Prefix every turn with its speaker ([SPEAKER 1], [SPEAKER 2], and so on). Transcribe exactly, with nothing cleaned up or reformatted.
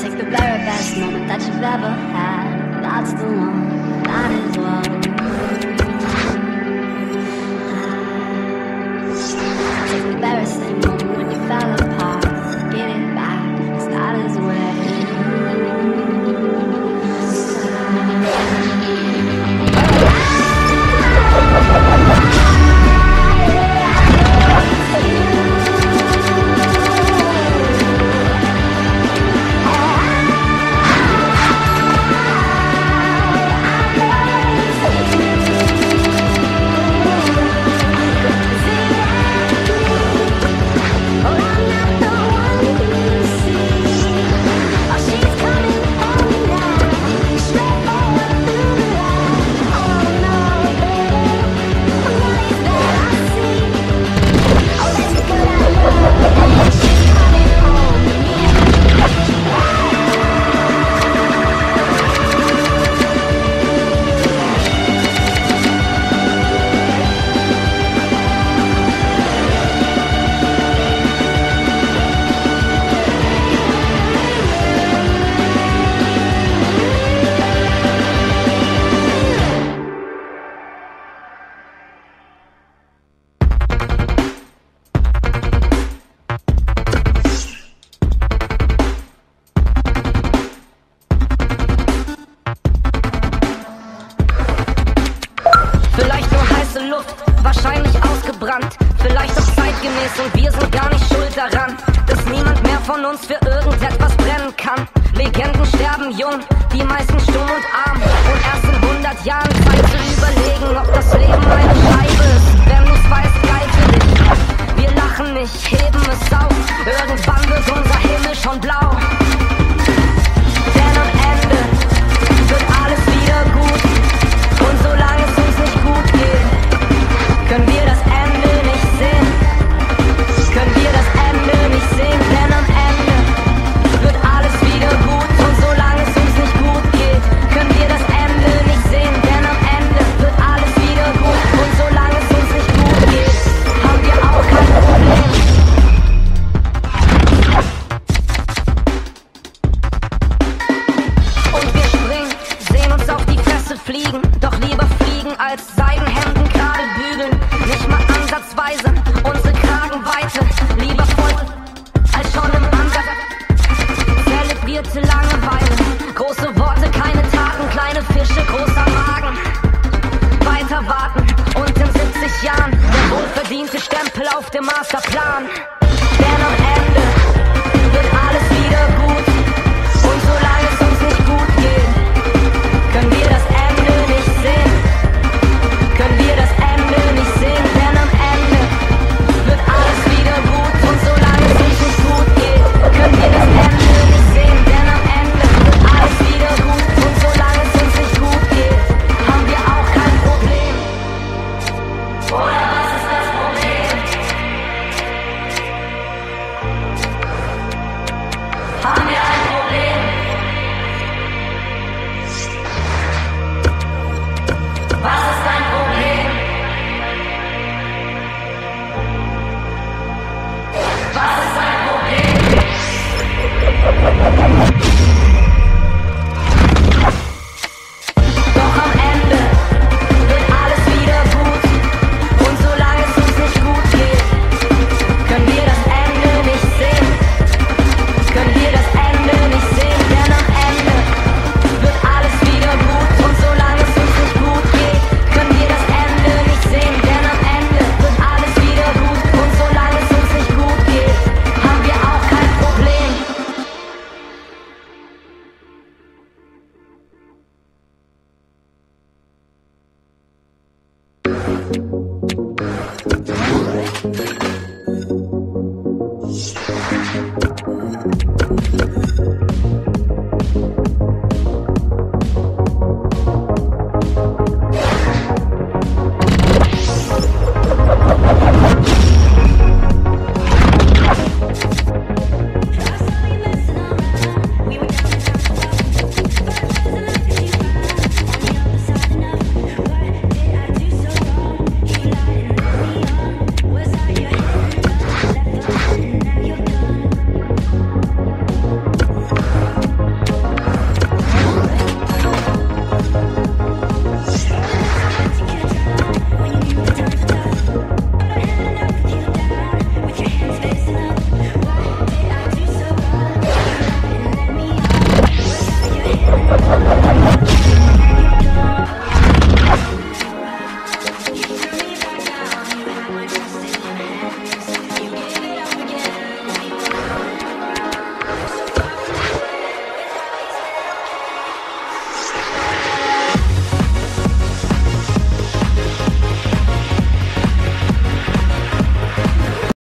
[SPEAKER 1] Take the very best moment that you've ever had. That's the one, that is what we do. Take the very same moment when you fell apart. Get it back, 'cause that is where wahrscheinlich ausgebrannt, vielleicht auch zeitgemäß und wir sind gar nicht schuld daran, dass niemand mehr von uns für irgendetwas brennen kann. Legenden sterben jung, die meisten stumm und arm und erst in hundert Jahren Zeit zu überlegen, ob das Leben eine Scheibe ist. Wenn du's weißt, geil für dich. Wir lachen nicht, heben es auf, irgendwann wird unser Himmel schon blau. Denn am Ende wird alles wieder gut und solange es uns nicht gut geht, können wir das Ende nicht sehen, können wir das Ende nicht sehen, denn am Ende wird alles wieder gut und solange es uns nicht gut geht, können wir das Ende nicht sehen, denn am Ende wird alles wieder gut und solange es uns nicht gut geht, haben wir auch kein Problem. Und wir springen, sehen uns auf die Fresse fliegen, doch lieber fliegen als Seidenhemden gerade bügeln. Nicht mal ansatzweise unsere Kragenweite, lieber voll als schon im Ansatz. Zelebrierte Langeweile, große Worte, keine Taten, kleine Fische, großer Magen. Weiter warten und in siebzig Jahren der wohlverdiente Stempel auf dem Masterplan. Denn am